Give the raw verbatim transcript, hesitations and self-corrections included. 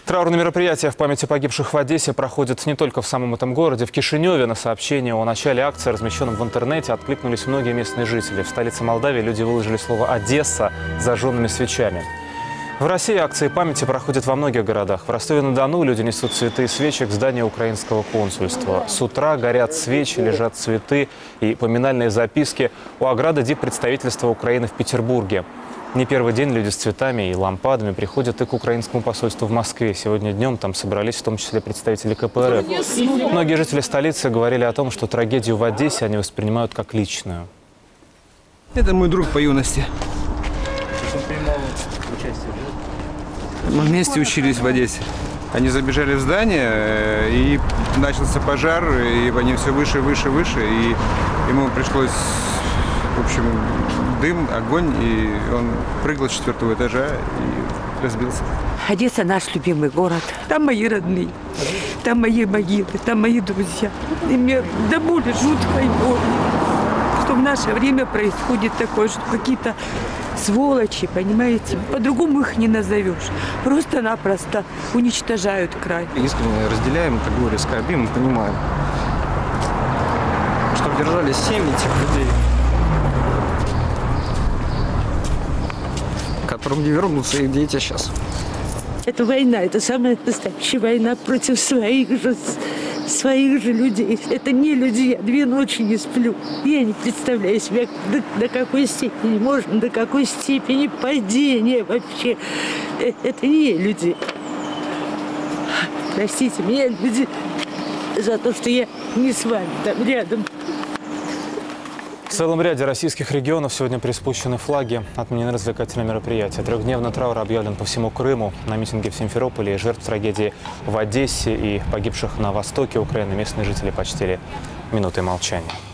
Траурные мероприятия в память о погибших в Одессе проходят не только в самом этом городе. В Кишиневе на сообщение о начале акции, размещенном в интернете, откликнулись многие местные жители. В столице Молдавии люди выложили слово «Одесса» зажженными свечами. В России акции памяти проходят во многих городах. В Ростове-на-Дону люди несут цветы и свечи к зданию украинского консульства. С утра горят свечи, лежат цветы и поминальные записки у ограды диппредставительства Украины в Петербурге. Не первый день люди с цветами и лампадами приходят и к украинскому посольству в Москве. Сегодня днем там собрались в том числе представители ка пэ эр эф. Многие жители столицы говорили о том, что трагедию в Одессе они воспринимают как личную. Это мой друг по юности. Мы вместе учились в Одессе. Они забежали в здание, и начался пожар, и они все выше, выше, выше, и ему пришлось, в общем, дым, огонь, и он прыгал с четвертого этажа и разбился. Одесса наш любимый город. Там мои родные, там мои могилы, там мои друзья. И мне до боли жутко и больно, что в наше время происходит такое, что какие-то сволочи, понимаете, по-другому их не назовешь. Просто-напросто уничтожают край. Искренне разделяем это горе, скорбим, понимаем, чтобы держались семьи тех людей, которым не вернутся их дети сейчас. Это война, это самая настоящая война против своих же, своих же людей. Это не люди, я две ночи не сплю. Я не представляю себе, до, до какой степени можно, до какой степени падения вообще. Это не люди. Простите меня, люди, за то, что я не с вами там рядом. В целом ряде российских регионов сегодня приспущены флаги, отменены развлекательные мероприятия. Трехдневный траур объявлен по всему Крыму. На митинге в Симферополе жертв трагедии в Одессе и погибших на востоке Украины местные жители почтили минутой молчания.